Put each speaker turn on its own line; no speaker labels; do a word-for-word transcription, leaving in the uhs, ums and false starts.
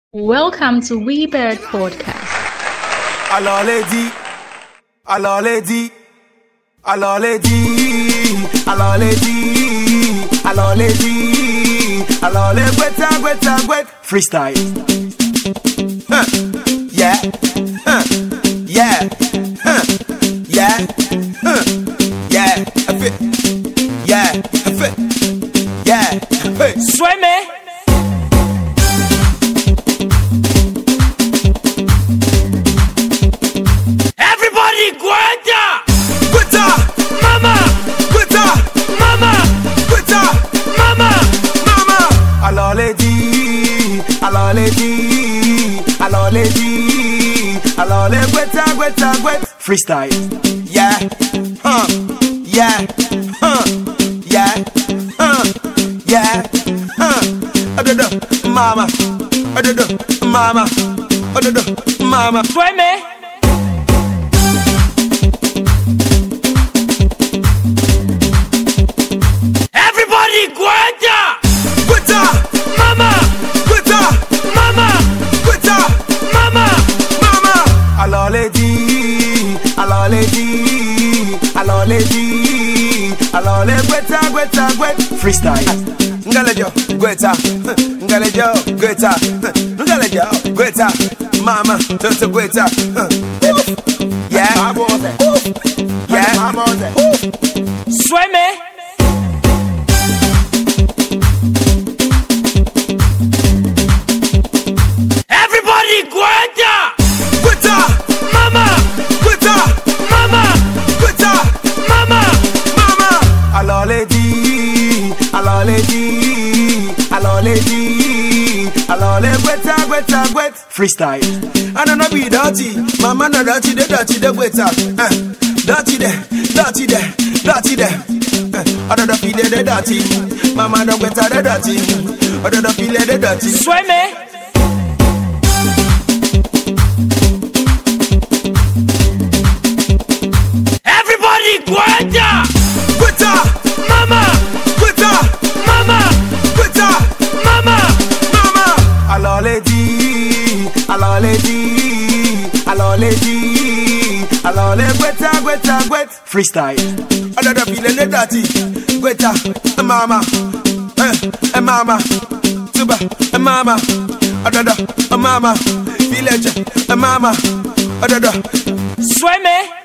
Welcome to WeeBird Podcast.
Alors les dit, alors les dit, alors les dit, alors les dit, alors les dit, alors les Gweta, Gweta, Gweta, freestyle. Huh. Yeah, huh. Yeah, huh. Yeah, huh. Yeah, a fit. Yeah, a fit. Yeah, a fit.
Swim it. Gweta!
Gweta!
Mama!
Gweta!
Mama!
Gweta!
Mama!
Mama! Alors les dit, alors les dit, alors les dit, alors les Gweta, Gweta, Gweta, freestyle. Yeah, huh, yeah, huh, yeah, huh, yeah, huh. Adodo, mama, adodo, mama, adodo, mama.
Swim it. Gweta!
Gweta!
Mama!
Gweta!
Mama!
Gweta!
Mama!
Mama! Alors les dit, alors les dit, alors les dit, alors les Gweta, Gweta, Gweta, freestyle. Ngalejo, Gweta, Ngalejo, Gweta, Ngalejo, Gweta, Mama, Toto Gweta. Yeah, yeah,
swim it. Gweta!
Gweta!
Mama!
Gweta!
Mama!
Gweta!
Mama!
Mama! Alors les dit, alors les dit, alors les dit, alors les Gweta, Gweta, Gweta, freestyle. I don't know be dirty, mama no dirty, the dirty, the Gweta. Uh, dirty there, dirty there, dirty there. Uh, I don't know feel the dirty, mama no Gweta the dirty. I don't know feel the dirty.
Swim it. Gweta!
Gweta!
Mama!
Gweta!
Mama!
Gweta!
Mama!
Mama! Alors les dit, alors les dit, alors les dit, alors les Gweta, Gweta, Gweta, freestyle. Another feeling the dirty. Gweta, mama, eh, mama, tuba, mama, another, mama, village, mama, another.
Swim it.